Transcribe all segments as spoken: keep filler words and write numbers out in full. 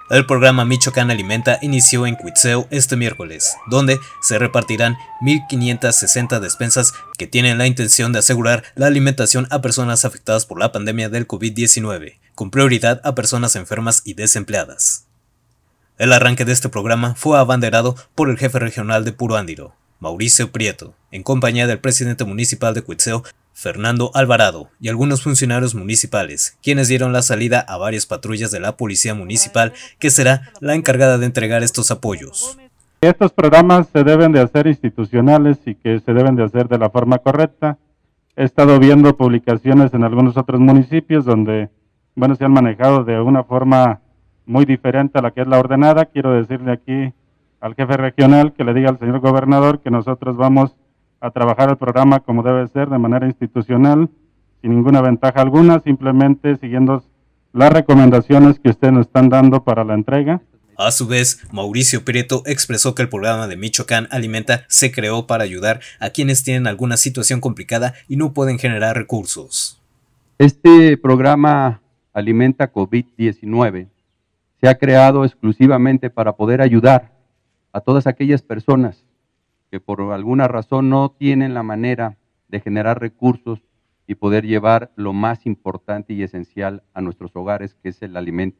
El programa Michoacán Alimenta inició en Cuitzeo este miércoles, donde se repartirán mil quinientas sesenta despensas que tienen la intención de asegurar la alimentación a personas afectadas por la pandemia del COVID diecinueve, con prioridad a personas enfermas y desempleadas. El arranque de este programa fue abanderado por el jefe regional de Puro Ándiro, Mauricio Prieto, en compañía del presidente municipal de Cuitzeo, Fernando Alvarado, y algunos funcionarios municipales, quienes dieron la salida a varias patrullas de la Policía Municipal, que será la encargada de entregar estos apoyos. Estos programas se deben de hacer institucionales y que se deben de hacer de la forma correcta. He estado viendo publicaciones en algunos otros municipios donde, bueno, se han manejado de una forma muy diferente a la que es la ordenada. Quiero decirle aquí al jefe regional que le diga al señor gobernador que nosotros vamos a trabajar el programa como debe ser, de manera institucional, sin ninguna ventaja alguna, simplemente siguiendo las recomendaciones que ustedes nos están dando para la entrega. A su vez, Mauricio Prieto expresó que el programa de Michoacán Alimenta se creó para ayudar a quienes tienen alguna situación complicada y no pueden generar recursos. Este programa Alimenta COVID diecinueve se ha creado exclusivamente para poder ayudar a todas aquellas personas que por alguna razón no tienen la manera de generar recursos y poder llevar lo más importante y esencial a nuestros hogares, que es el alimento.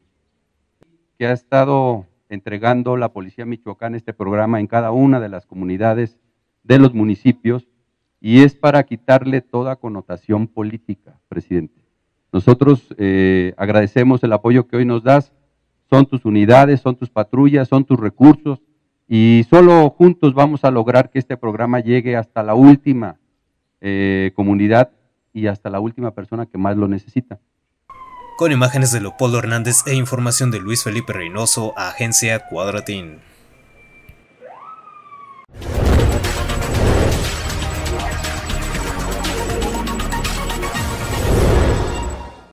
Que ha estado entregando la Policía Michoacán este programa en cada una de las comunidades de los municipios, y es para quitarle toda connotación política, presidente. Nosotros eh, agradecemos el apoyo que hoy nos das, son tus unidades, son tus patrullas, son tus recursos, y solo juntos vamos a lograr que este programa llegue hasta la última eh, comunidad y hasta la última persona que más lo necesita. Con imágenes de Leopoldo Hernández e información de Luis Felipe Reynoso, Agencia Cuadratín.